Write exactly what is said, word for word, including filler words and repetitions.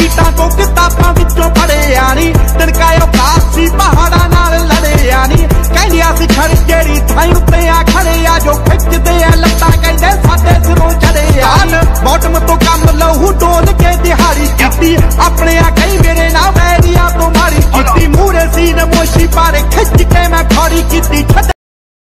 सीटां को किताबां विचों पढ़िया नी, तिणकायो कासी पहाड़ां